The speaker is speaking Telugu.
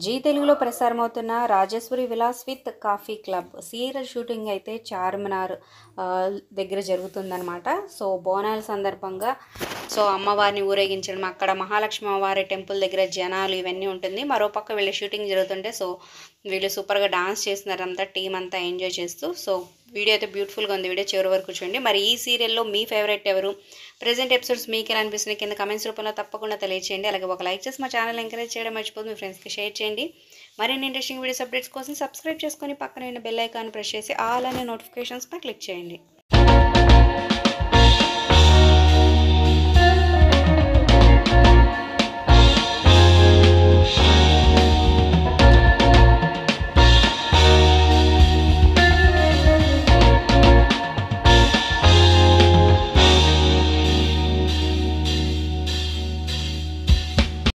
జీ తెలుగులో ప్రసారమవుతున్న Rajeshwari Vilas with coffee club serial shooting అయితే చార్మినార్ దగ్గర జరుగుతుందన్నమాట. సో బోనాల సందర్భంగా అమ్మవారిని ఊరేగించడం, అక్కడ మహాలక్ష్మి అమ్మవారి టెంపుల్ దగ్గర జనాలు ఇవన్నీ ఉంటుంది. మరోపక్క వీళ్ళు షూటింగ్ జరుగుతుంటే వీళ్ళు సూపర్గా డాన్స్ చేస్తున్నారు, అంతా టీం అంతా ఎంజాయ్ చేస్తూ. వీడియో అయితే బ్యూటిఫుల్గా ఉంది. వీడియో చివరి వరకు చూడండి. మరి ఈ సీరియల్లో మీ ఫేవరెట్ ఎవరు, ప్రెజెంట్ ఎపిసోడ్స్ మీకు ఎలా అనిపిస్తున్నాయి కింద కమెంట్స్ రూపంలో తప్పకుండా తెలియచేయండి. అలాగే ఒక లైక్ చేసి మా ఛానల్ ఎంకరేజ్ చేయడం మర్చిపోదు, మీ ఫ్రెండ్స్కి షేర్ చేయండి. మరిన్ని ఇంట్రెస్టింగ్ వీడియోస్ అప్డేట్స్ కోసం సబ్స్క్రైబ్ చేసుకొని పక్కన ఉన్న బెల్ ఐకాన్ ప్రెస్ చేసి ఆల్ అనే నోటిఫికేషన్స్పై క్లిక్ చేయండి.